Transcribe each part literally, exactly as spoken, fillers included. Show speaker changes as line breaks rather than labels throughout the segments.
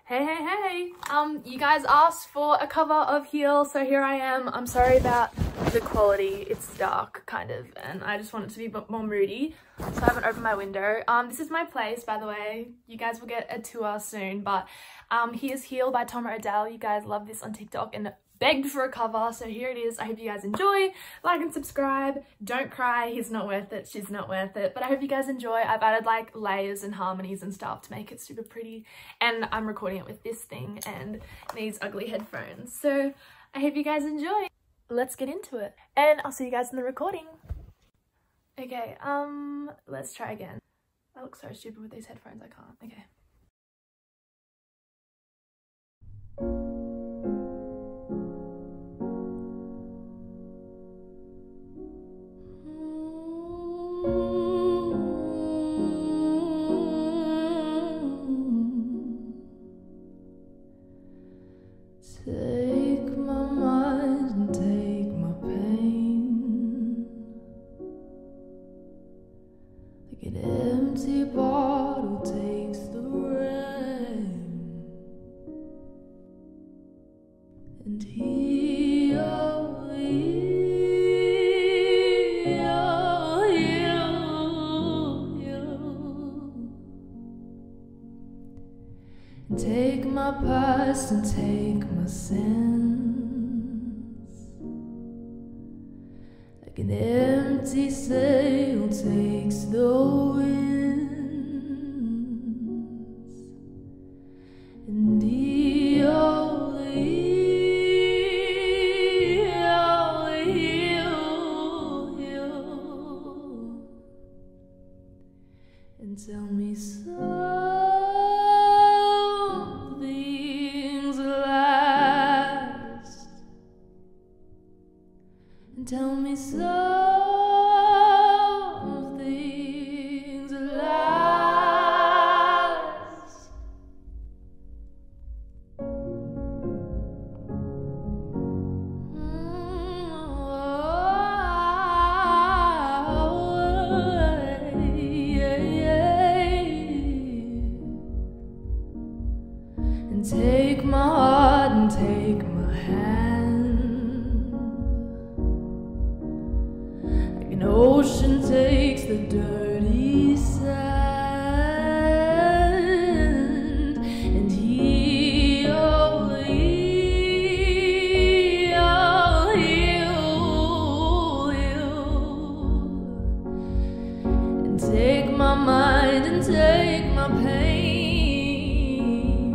Hey, hey, hey. Um, you guys asked for a cover of Heal, so here I am. I'm sorry about the quality. It's dark, kind of, and I just want it to be a bit more moody, so I haven't opened my window. Um, this is my place, by the way. You guys will get a tour soon, but um, here's Heal by Tom Odell. You guys love this on TikTok and begged for a cover, so here it is. I hope you guys enjoy. Like and subscribe. Don't cry, he's not worth it, she's not worth it, but I hope you guys enjoy. I've added like layers and harmonies and stuff to make it super pretty, and I'm recording it with this thing and these ugly headphones, so I hope you guys enjoy. Let's get into it, and I'll see you guys in the recording. Okay, um let's try again. I look so stupid with these headphones, I can't. Okay.
Take my mind and take my pain, like an empty bottle takes the rain, and heal, heal, heal, heal. And take my past and take my sins, like an empty sail takes the winds, and heal, heal, heal, heal, and tell me so. Tell me some things last. Mm-hmm. Yeah, yeah. And take my heart and take my hand. An ocean takes the dirty sand, and heal, heal, heal, heal, and take my mind and take my pain,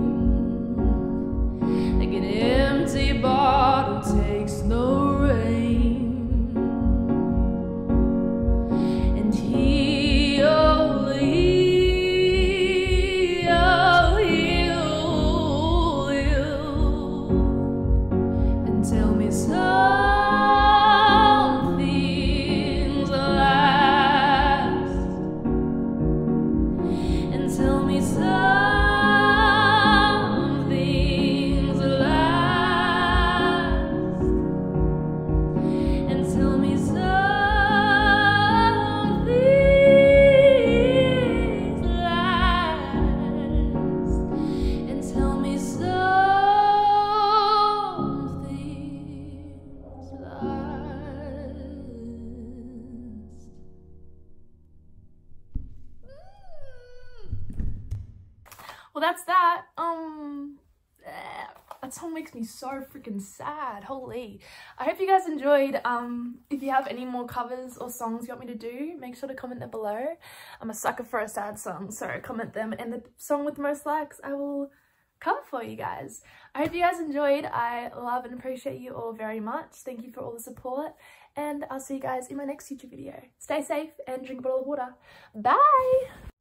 like an empty bottle takes the rain. Tell me some things last, and tell me some things last, and tell me some things last, and tell me some.
Well, that's that. Um, that song makes me so freaking sad. Holy. I hope you guys enjoyed. Um, if you have any more covers or songs you want me to do, make sure to comment them below. I'm a sucker for a sad song, so comment them, and the song with the most likes I will cover for you guys. I hope you guys enjoyed. I love and appreciate you all very much. Thank you for all the support, and I'll see you guys in my next YouTube video. Stay safe and drink a bottle of water. Bye!